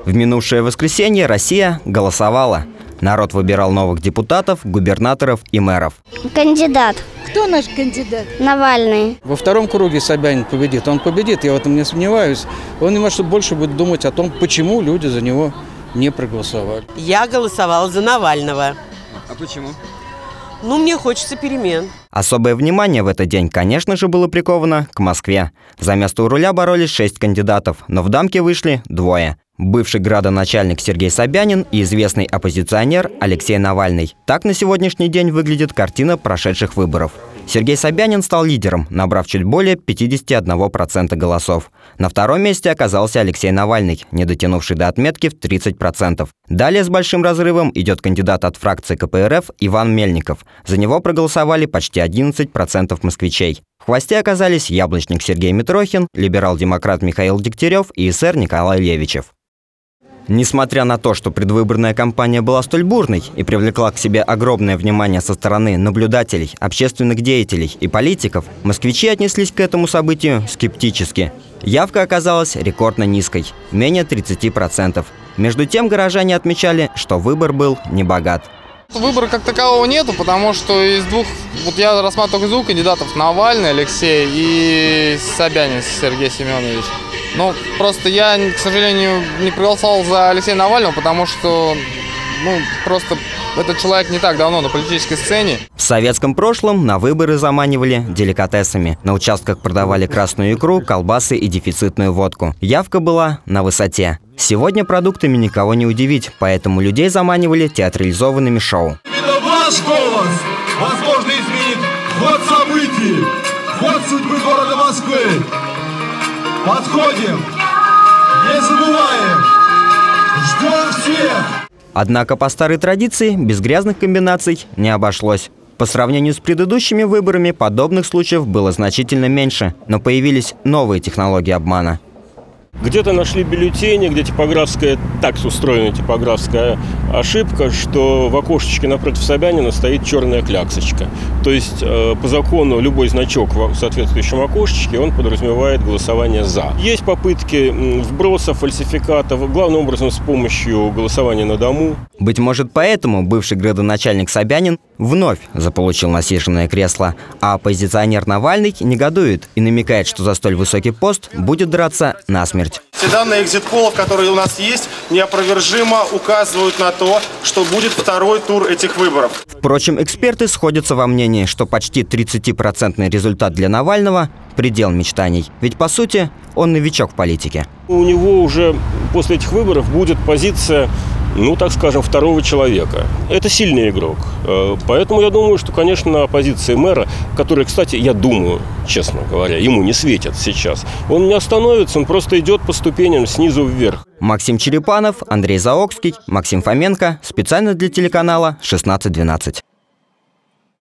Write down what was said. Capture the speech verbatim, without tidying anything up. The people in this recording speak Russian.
В минувшее воскресенье Россия голосовала. Народ выбирал новых депутатов, губернаторов и мэров. Кандидат. Кто наш кандидат? Навальный. Во втором круге Собянин победит. Он победит, я в этом не сомневаюсь. Он немножко больше будет думать о том, почему люди за него не проголосовали. Я голосовала за Навального. А почему? Ну, мне хочется перемен. Особое внимание в этот день, конечно же, было приковано к Москве. За место у руля боролись шесть кандидатов, но в дамке вышли двое. Бывший градоначальник Сергей Собянин и известный оппозиционер Алексей Навальный. Так на сегодняшний день выглядит картина прошедших выборов. Сергей Собянин стал лидером, набрав чуть более пятидесяти одного процента голосов. На втором месте оказался Алексей Навальный, не дотянувший до отметки в тридцать процентов. Далее с большим разрывом идет кандидат от фракции ка пэ эр эф Иван Мельников. За него проголосовали почти одиннадцать процентов москвичей. В хвосте оказались яблочник Сергей Митрохин, либерал-демократ Михаил Дегтярев и эсэр Николай Левичев. Несмотря на то, что предвыборная кампания была столь бурной и привлекла к себе огромное внимание со стороны наблюдателей, общественных деятелей и политиков, москвичи отнеслись к этому событию скептически. Явка оказалась рекордно низкой – менее тридцати процентов. Между тем горожане отмечали, что выбор был небогат. Выбора как такового нету, потому что из двух, вот я рассматриваю только из двух кандидатов, Навальный Алексей и Собянин Сергей Семенович. Ну, просто я, к сожалению, не проголосовал за Алексея Навального, потому что, ну, просто этот человек не так давно на политической сцене. В советском прошлом на выборы заманивали деликатесами. На участках продавали красную икру, колбасы и дефицитную водку. Явка была на высоте. Сегодня продуктами никого не удивить, поэтому людей заманивали театрализованными шоу. Это ваш голос, возможно, изменит ход событий, ход судьбы города Москвы. Подходим, не забываем, ждем всех. Однако по старой традиции без грязных комбинаций не обошлось. По сравнению с предыдущими выборами подобных случаев было значительно меньше, но появились новые технологии обмана. Где-то нашли бюллетени, где типографская, так устроена типографская ошибка, что в окошечке напротив Собянина стоит черная кляксочка. То есть э, по закону любой значок в соответствующем окошечке, он подразумевает голосование «за». Есть попытки вброса, фальсификатов, главным образом с помощью голосования на дому. Быть может, поэтому бывший градоначальник Собянин вновь заполучил насиженное кресло, а оппозиционер Навальный негодует и намекает, что за столь высокий пост будет драться насмерть. Все данные экзит-полов, которые у нас есть, неопровержимо указывают на то, что будет второй тур этих выборов. Впрочем, эксперты сходятся во мнении, что почти тридцатипроцентный результат для Навального – предел мечтаний. Ведь, по сути, он новичок в политике. У него уже после этих выборов будет позиция, ну, так скажем, второго человека. Это сильный игрок. Поэтому я думаю, что, конечно, позиция мэра, которая, кстати, я думаю, честно говоря, ему не светит сейчас, он не остановится, он просто идет по ступеням снизу вверх. Максим Черепанов, Андрей Заокский, Максим Фоменко. Специально для телеканала шестнадцать двенадцать.